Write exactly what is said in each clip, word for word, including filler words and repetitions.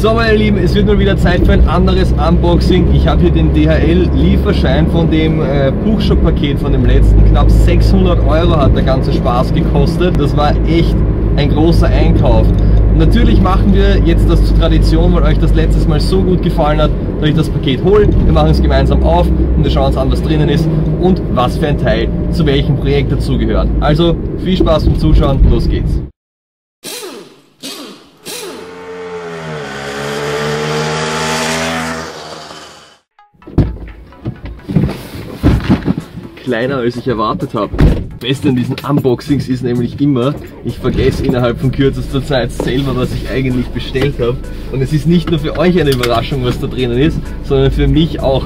So meine Lieben, es wird mal wieder Zeit für ein anderes Unboxing. Ich habe hier den D H L-Lieferschein von dem äh, Buchshop-Paket von dem letzten. Knapp sechshundert Euro hat der ganze Spaß gekostet. Das war echt ein großer Einkauf. Und natürlich machen wir jetzt das zur Tradition, weil euch das letztes Mal so gut gefallen hat, dass ich das Paket hole. Wir machen es gemeinsam auf und wir schauen uns an, was drinnen ist und was für ein Teil zu welchem Projekt dazugehört. Also viel Spaß beim Zuschauen, los geht's! Kleiner als ich erwartet habe. Das Beste an diesen Unboxings ist nämlich immer, ich vergesse innerhalb von kürzester Zeit selber, was ich eigentlich bestellt habe. Und es ist nicht nur für euch eine Überraschung, was da drinnen ist, sondern für mich auch.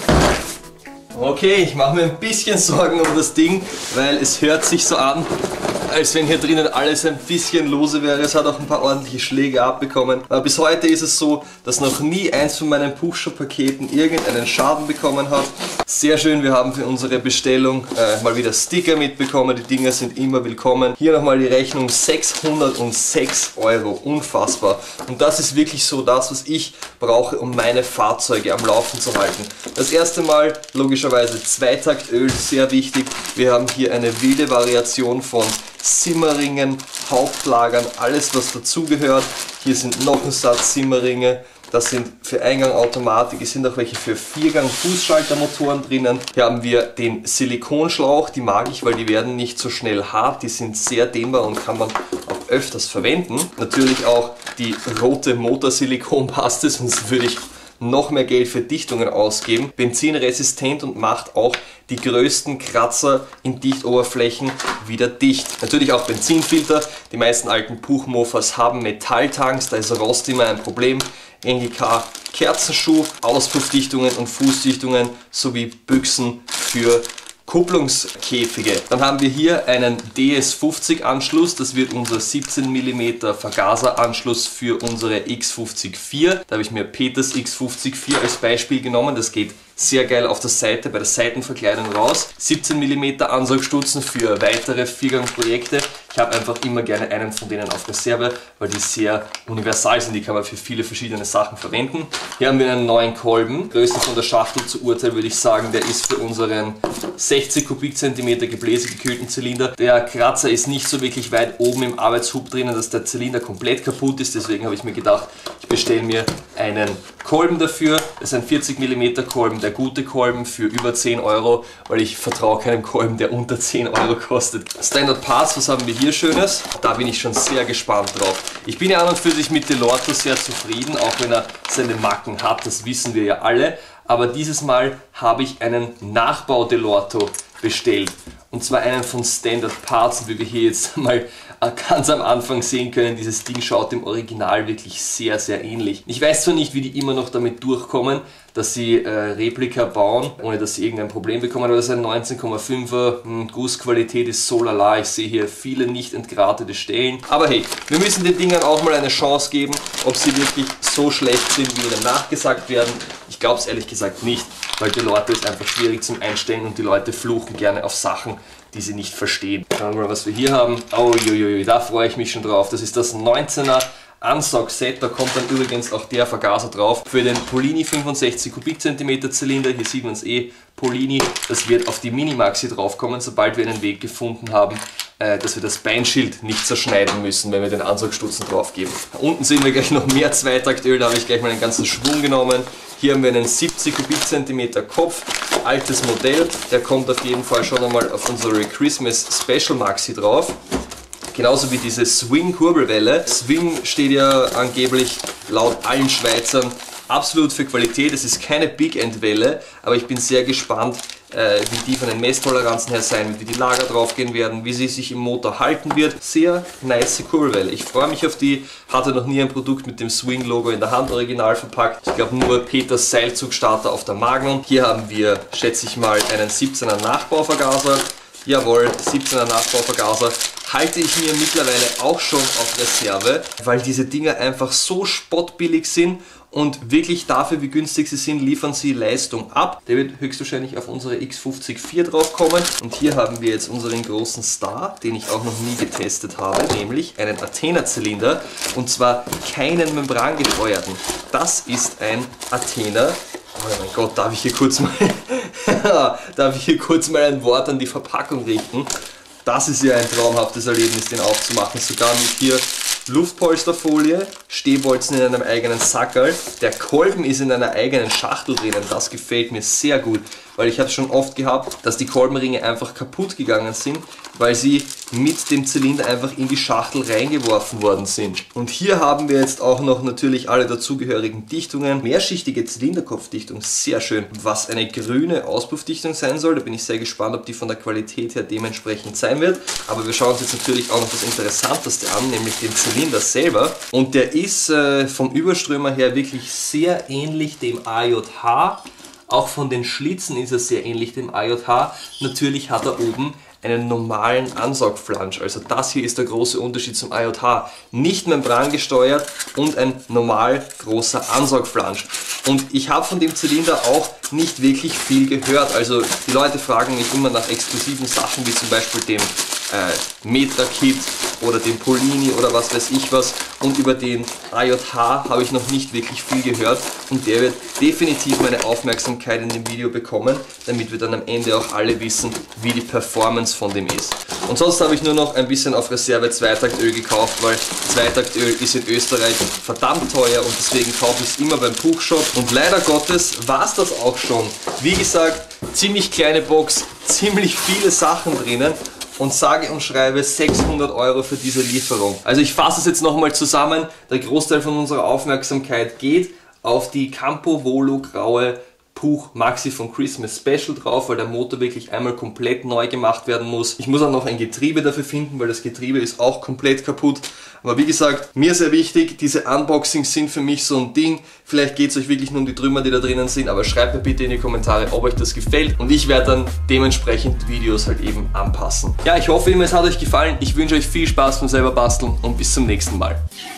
Okay, ich mache mir ein bisschen Sorgen um das Ding, weil es hört sich so an, als wenn hier drinnen alles ein bisschen lose wäre. Es hat auch ein paar ordentliche Schläge abbekommen. Aber bis heute ist es so, dass noch nie eins von meinen Buchshop-Paketen irgendeinen Schaden bekommen hat. Sehr schön, wir haben für unsere Bestellung äh, mal wieder Sticker mitbekommen. Die Dinger sind immer willkommen. Hier nochmal die Rechnung, sechshundertsechs Euro. Unfassbar. Und das ist wirklich so das, was ich brauche, um meine Fahrzeuge am Laufen zu halten. Das erste Mal logischerweise Zweitaktöl, sehr wichtig. Wir haben hier eine wilde Variation von Simmeringen, Hauptlagern, alles was dazugehört. Hier sind noch ein Satz Simmeringe. Das sind für Eingang Automatik, es sind auch welche für Viergang Fußschaltermotoren drinnen. Hier haben wir den Silikonschlauch, die mag ich, weil die werden nicht so schnell hart, die sind sehr dehnbar und kann man auch öfters verwenden. Natürlich auch die rote Motorsilikonpaste, sonst würde ich noch mehr Geld für Dichtungen ausgeben. Benzinresistent und macht auch die größten Kratzer in Dichtoberflächen wieder dicht. Natürlich auch Benzinfilter. Die meisten alten Buchmofas haben Metalltanks, da ist Rost immer ein Problem. N G K Kerzenschuh, Auspuffdichtungen und Fußdichtungen sowie Büchsen für Kupplungskäfige. Dann haben wir hier einen D S fünfzig Anschluss, das wird unser siebzehn Millimeter Vergaseranschluss für unsere X fünfzig vier. Da habe ich mir Peters X fünfzig vier als Beispiel genommen, das geht sehr geil auf der Seite bei der Seitenverkleidung raus. siebzehn Millimeter Ansaugstutzen für weitere Viergang-Projekte. Ich habe einfach immer gerne einen von denen auf Reserve, weil die sehr universal sind. Die kann man für viele verschiedene Sachen verwenden. Hier haben wir einen neuen Kolben. Größe von der Schachtel zu Urteil würde ich sagen, der ist für unseren sechzig Kubikzentimeter gebläsegekühlten Zylinder. Der Kratzer ist nicht so wirklich weit oben im Arbeitshub drinnen, dass der Zylinder komplett kaputt ist. Deswegen habe ich mir gedacht, ich bestelle mir einen Kolben dafür. Das ist ein vierzig Millimeter Kolben, der gute Kolben für über zehn Euro, weil ich vertraue keinem Kolben, der unter zehn Euro kostet. Standard Parts, was haben wir hier Schönes? Da bin ich schon sehr gespannt drauf. Ich bin ja an und für sich mit Dell'Orto sehr zufrieden, auch wenn er seine Macken hat, das wissen wir ja alle. Aber dieses Mal habe ich einen Nachbau Dell'Orto bestellt. Und zwar einen von Standard Parts, wie wir hier jetzt mal ganz am Anfang sehen können. Dieses Ding schaut dem Original wirklich sehr, sehr ähnlich. Ich weiß zwar nicht, wie die immer noch damit durchkommen, dass sie äh, Replika bauen, ohne dass sie irgendein Problem bekommen, aber das ist ein neunzehn Komma fünfer, hm, Gussqualität ist so lala, ich sehe hier viele nicht entgratete Stellen. Aber hey, wir müssen den Dingern auch mal eine Chance geben, ob sie wirklich so schlecht sind, wie ihnen nachgesagt werden. Ich glaube es ehrlich gesagt nicht, weil Dell'Orto ist einfach schwierig zum Einstellen und die Leute fluchen gerne auf Sachen, die sie nicht verstehen. Schauen wir mal, was wir hier haben. Oh, jojojo, da freue ich mich schon drauf. Das ist das neunzehner Ansaugset, da kommt dann übrigens auch der Vergaser drauf für den Polini fünfundsechzig Kubikzentimeter Zylinder. Hier sieht man es eh, Polini. Das wird auf die Minimaxi draufkommen, sobald wir einen Weg gefunden haben, äh, dass wir das Beinschild nicht zerschneiden müssen, wenn wir den Ansaugstutzen drauf geben. Unten sehen wir gleich noch mehr Zweitaktöl, da habe ich gleich mal einen ganzen Schwung genommen. Hier haben wir einen siebzig Kubikzentimeter Kopf, altes Modell, der kommt auf jeden Fall schon einmal auf unsere Christmas Special Maxi drauf. Genauso wie diese Swing-Kurbelwelle. Swing steht ja angeblich laut allen Schweizern absolut für Qualität. Es ist keine Big-End-Welle, aber ich bin sehr gespannt, äh, wie die von den Messtoleranzen her sein, wie die Lager drauf gehen werden, wie sie sich im Motor halten wird. Sehr nice Kurbelwelle. Ich freue mich auf die. Hatte noch nie ein Produkt mit dem Swing-Logo in der Hand original verpackt. Ich glaube nur Peters Seilzugstarter auf der Magnum. Hier haben wir, schätze ich mal, einen siebzehner Nachbauvergaser. Jawohl, siebzehner Nachbauvergaser. Halte ich mir mittlerweile auch schon auf Reserve, weil diese Dinger einfach so spottbillig sind und wirklich dafür, wie günstig sie sind, liefern sie Leistung ab. Der wird höchstwahrscheinlich auf unsere X fünfzig vier drauf kommen. Und hier haben wir jetzt unseren großen Star, den ich auch noch nie getestet habe, nämlich einen Athena-Zylinder, und zwar keinen membrangesteuerten. Das ist ein Athena. Oh mein Gott, darf ich hier kurz mal darf ich hier kurz mal ein Wort an die Verpackung richten. Das ist ja ein traumhaftes Erlebnis, den aufzumachen, sogar mit hier Luftpolsterfolie, Stehbolzen in einem eigenen Sackerl. Der Kolben ist in einer eigenen Schachtel drinnen, das gefällt mir sehr gut, weil ich habe es schon oft gehabt, dass die Kolbenringe einfach kaputt gegangen sind, weil sie mit dem Zylinder einfach in die Schachtel reingeworfen worden sind. Und hier haben wir jetzt auch noch natürlich alle dazugehörigen Dichtungen. Mehrschichtige Zylinderkopfdichtung, sehr schön. Was eine grüne Auspuffdichtung sein soll, da bin ich sehr gespannt, ob die von der Qualität her dementsprechend sein wird. Aber wir schauen uns jetzt natürlich auch noch das Interessanteste an, nämlich den Zylinder selber. Und der ist äh, vom Überströmer her wirklich sehr ähnlich dem A J H. Auch von den Schlitzen ist er sehr ähnlich dem A J H. Natürlich hat er oben einen normalen Ansaugflansch. Also das hier ist der große Unterschied zum A J H. Nicht membrangesteuert und ein normal großer Ansaugflansch. Und ich habe von dem Zylinder auch nicht wirklich viel gehört. Also die Leute fragen mich immer nach exklusiven Sachen, wie zum Beispiel dem äh, Metra-Kit oder dem Polini oder was weiß ich was. Und über den A J H habe ich noch nicht wirklich viel gehört. Und der wird definitiv meine Aufmerksamkeit in dem Video bekommen, damit wir dann am Ende auch alle wissen, wie die Performance von dem ist. Und sonst habe ich nur noch ein bisschen auf Reserve Zweitaktöl gekauft, weil Zweitaktöl ist in Österreich verdammt teuer und deswegen kaufe ich es immer beim Puchshop. Und leider Gottes war es das auch schon. Wie gesagt, ziemlich kleine Box, ziemlich viele Sachen drinnen. Und sage und schreibe sechshundert Euro für diese Lieferung. Also ich fasse es jetzt nochmal zusammen. Der Großteil von unserer Aufmerksamkeit geht auf die Campo Volo graue Puch Maxi von Christmas Special drauf, weil der Motor wirklich einmal komplett neu gemacht werden muss. Ich muss auch noch ein Getriebe dafür finden, weil das Getriebe ist auch komplett kaputt. Aber wie gesagt, mir sehr wichtig, diese Unboxings sind für mich so ein Ding. Vielleicht geht es euch wirklich nur um die Trümmer, die da drinnen sind, aber schreibt mir bitte in die Kommentare, ob euch das gefällt. Und ich werde dann dementsprechend Videos halt eben anpassen. Ja, ich hoffe, es hat euch gefallen. Ich wünsche euch viel Spaß beim selber basteln und bis zum nächsten Mal.